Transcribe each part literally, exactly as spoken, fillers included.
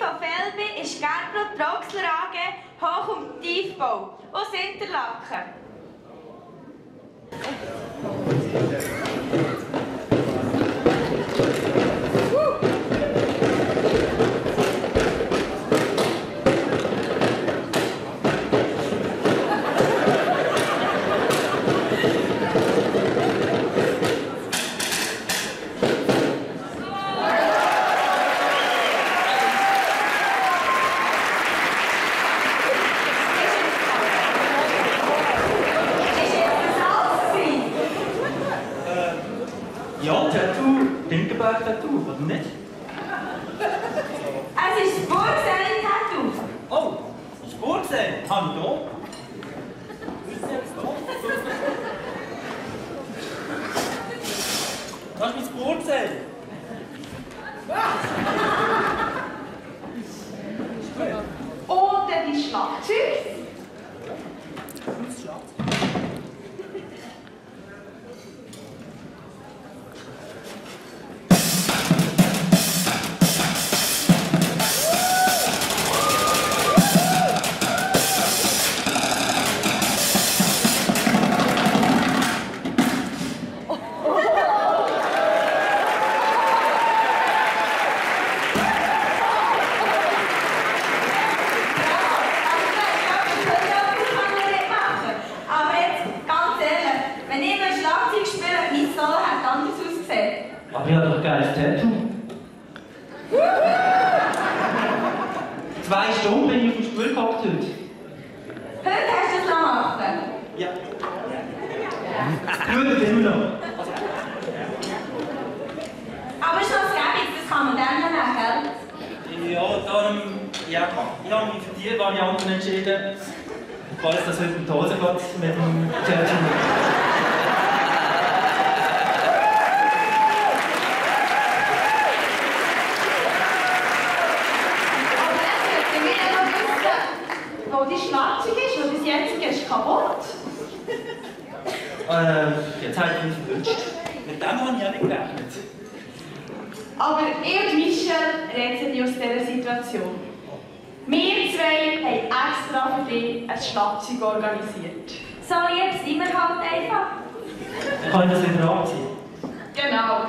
von Felbi ist Gerbrot Proxler A G Hoch- und Tiefbau aus Interlaken. Ringgenberg Tattoo, oder nicht? Es ist das Burgseeli Tattoo. Oh, das Burgseeli? Habe ich hier? Das ist mein Burgseeli. Und dann die Schlagzeug. Aber ich habe doch ein geiles Tattoo. Zwei Stunden bin ich auf dem Stuhl gehockt heute. Heute hast du es noch machen? Ja. Blutet immer noch. Aber es ist noch das Gäbig, das kann man dann nehmen, gell? Ja, darum, ja, ich habe mich für die Varianten entschieden. Falls das heute in die Hose geht mit dem Tattoo. Wo die Schlagzeug ist, wo das jetzige ist kaputt. Äh, jetzt habe ich mich verwünscht. Mit dem habe ich ja nicht gerechnet. Aber ich und Michel retten dich aus dieser Situation. Wir zwei haben extra für dich ein Schlagzeug organisiert. So lieb sind wir halt einfach. Kann ich das wieder anziehen? Genau.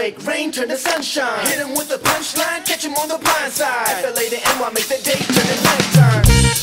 make rain turn to sunshine. Hit him with a punchline, catch him on the blind side. F L A to N Y, make the day turn to nighttime.